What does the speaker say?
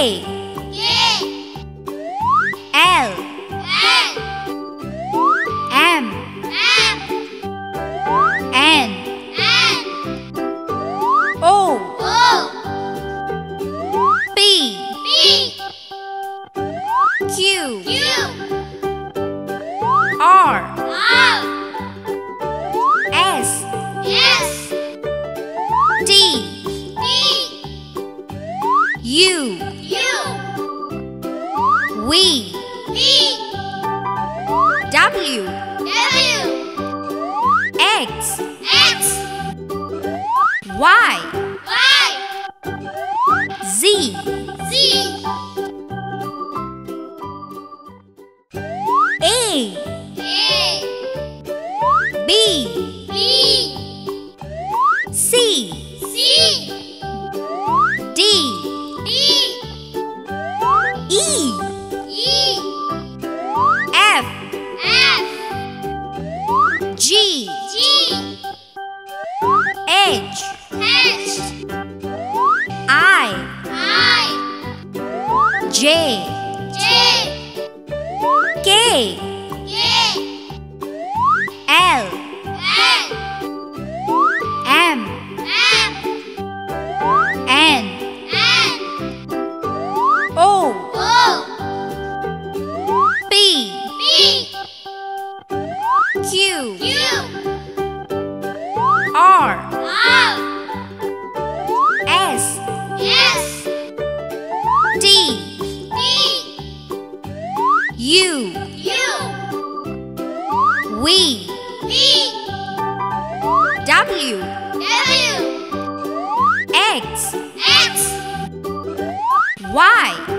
L M N O P Q R S T U V W X Y Z A B C D E F G H I J K L M N O P Q R S T U V W X Y